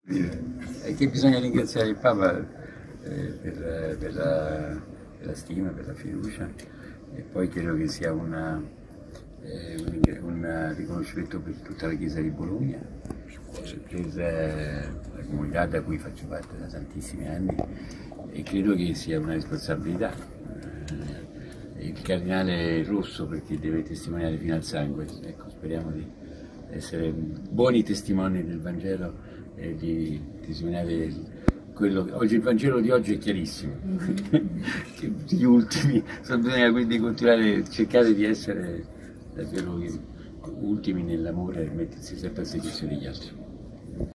È che bisogna ringraziare il Papa per la stima, per la fiducia, e poi credo che sia un riconoscimento per tutta la Chiesa di Bologna, per la comunità da cui faccio parte da tantissimi anni, e credo che sia una responsabilità. Il Cardinale Rosso, perché deve testimoniare fino al sangue, ecco, speriamo di essere buoni testimoni del Vangelo e di testimoniare quello. Oggi il Vangelo di oggi è chiarissimo, gli ultimi, bisogna quindi continuare, cercare di essere davvero ultimi nell'amore e mettersi sempre al servizio degli altri.